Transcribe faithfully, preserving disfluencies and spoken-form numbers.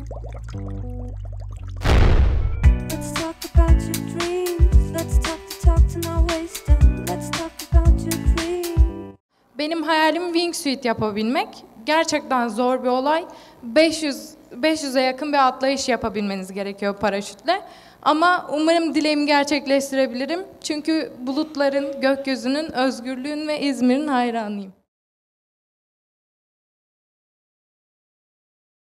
Let's talk about your dreams. Let's talk the talk to not waste them. Let's talk about your dreams. Benim hayalim wingsuit yapabilmek. Gerçekten zor bir olay. beş yüz beş yüze yakın bir atlayış yapabilmeniz gerekiyor paraşütle. Ama umarım dileğimi gerçekleştirebilirim. Çünkü bulutların, gökyüzünün, özgürlüğün ve İzmir'in hayranıyım.